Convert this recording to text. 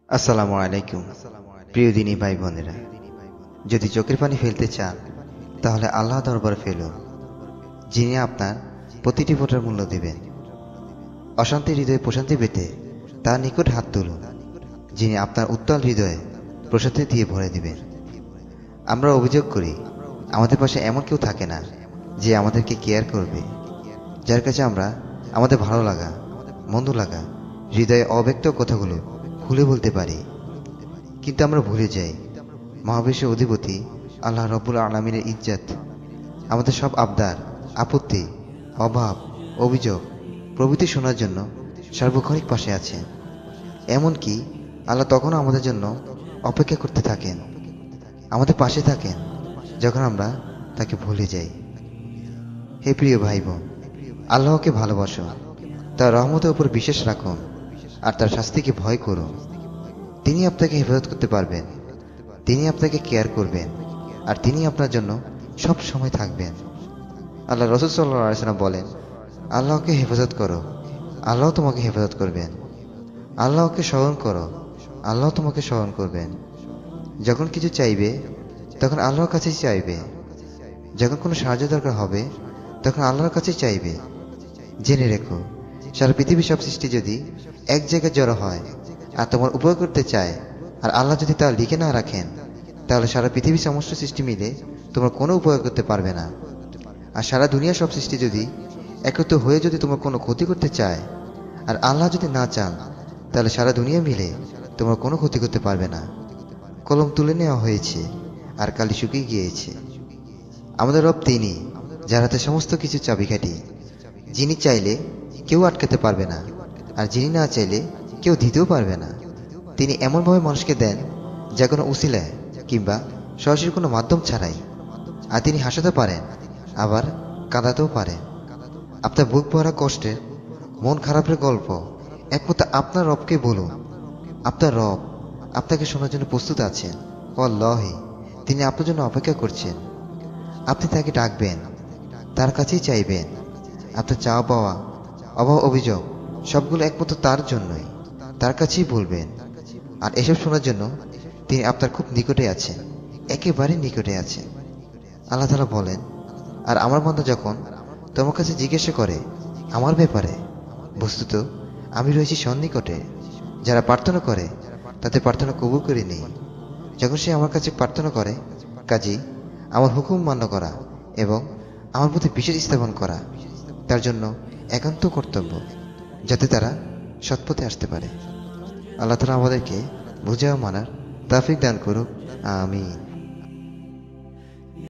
আসসালামু আলাইকুম। প্রিয় দিনী ভাই বোনেরা, যদি চোখের পানি ফেলতে চান তাহলে আল্লাহ দরবারে ফেলুন, যিনি আপনার প্রতিটি ফোঁটার মূল্য দেবেন। অশান্তি হৃদয়ে প্রশান্তি পেতে তার নিকট হাত তুলুন, যিনি আপনার উত্তাল হৃদয়ে প্রশান্তি দিয়ে ভরে দিবেন। আমরা অভিযোগ করি, আমাদের পাশে এমন কেউ থাকে না যে আমাদেরকে কেয়ার করবে, যার কাছে আমরা আমাদের ভালো লাগা, মন্দ লাগা, হৃদয়ে অব্যক্ত কথাগুলো খুলে বলতে পারি। কিন্তু আমরা ভুলে যাই, মহাবিশ্বের অধিপতি আল্লাহ রব্বুল আলমিনের ইজ্জত আমাদের সব আবদার, আপত্তি, অভাব, অভিযোগ প্রভৃতি শোনার জন্য সার্বক্ষণিক পাশে আছেন। এমনকি আল্লাহ তখনও আমাদের জন্য অপেক্ষা করতে থাকেন, আমাদের পাশে থাকেন যখন আমরা তাকে ভুলে যাই। হে প্রিয় ভাই বোন, আল্লাহকে ভালোবাসো, তার রহমতের উপর বিশ্বাস রাখুন, আর তার শাস্তিকে ভয় করুন। তিনি আপনাকে হেফাজত করতে পারবেন, তিনি আপনাকে কেয়ার করবেন, আর তিনি আপনার জন্য সব সময় থাকবেন। আল্লাহ রসুল সাল্লাল্লাহু আলাইহি ওয়াসাল্লাম বলেন, আল্লাহকে হেফাজত করো, আল্লাহ তোমাকে হেফাজত করবেন। আল্লাহকে স্মরণ করো, আল্লাহ তোমাকে স্মরণ করবেন। যখন কিছু চাইবে তখন আল্লাহর কাছেই চাইবে, যখন কোনো সাহায্য দরকার হবে তখন আল্লাহর কাছেই চাইবে। জেনে রেখো, সারা পৃথিবীর সব সৃষ্টি যদি এক জায়গায় জড়ো হয় আর তোমার উপকার করতে চায়, আর আল্লাহ যদি তা লিখে না রাখেন, তাহলে সারা পৃথিবীর সমস্ত সৃষ্টি মিলে তোমার কোনো উপকার করতে পারবে না। আর সারা দুনিয়ার সব সৃষ্টি যদি একত্র হয়ে যদি তোমার কোনো ক্ষতি করতে চায়, আর আল্লাহ যদি না চান, তাহলে সারা দুনিয়া মিলে তোমার কোনো ক্ষতি করতে পারবে না। কলম তুলে নেওয়া হয়েছে আর কালি শুকিয়ে গিয়েছে। আমাদের রব তিনি, যার হাতে সমস্ত কিছু চাবিকাঠি, যিনি চাইলে কেউ আটকাতে পারবে না, আর যিনি না চাইলে কেউ দিতেও পারবে না। তিনি এমনভাবে মানুষকে দেন যা কোনো উসিলায় কিংবা সরাসরি কোনো মাধ্যম ছাড়াই। আর তিনি হাসাতে পারেন, আবার কাঁদাতেও পারেন। আপনার বুক ভরা কষ্টের, মন খারাপের গল্প একমাত্র আপনার রবকে বলুন। আপনার রব আপনাকে শোনার জন্য প্রস্তুত আছেন। ওয়াল্লাহি, তিনি আপনার জন্য অপেক্ষা করছেন। আপনি তাকে ডাকবেন, তার কাছেই চাইবেন। আপনার চাওয়া পাওয়া, অভাব অভিযোগ সবগুলো একমাত্র তার জন্যই, তার কাছেই বলবেন। আর এসব শোনার জন্য তিনি আপনার খুব নিকটে আছেন, একেবারে নিকটে আছেন। আল্লাহ তাআলা বলেন, আর আমার বান্দা যখন তোমার কাছে জিজ্ঞাসা করে আমার ব্যাপারে, বস্তুত আমি রয়েছি সন্নিকটে। যারা প্রার্থনা করে তাদের প্রার্থনা কবুল করে নেই। যখন সে আমার কাছে প্রার্থনা করে, কাজেই আমার হুকুম মান্য করা এবং আমার প্রতি বিশ্বাস স্থাপন করা তার জন্য একান্ত কর্তব্য, যাতে তারা সৎপথে আসতে পারে। আল্লাহ তাআলা আমাদেরকে বুঝে ও মানার তৌফিক দান করুক। আমিন।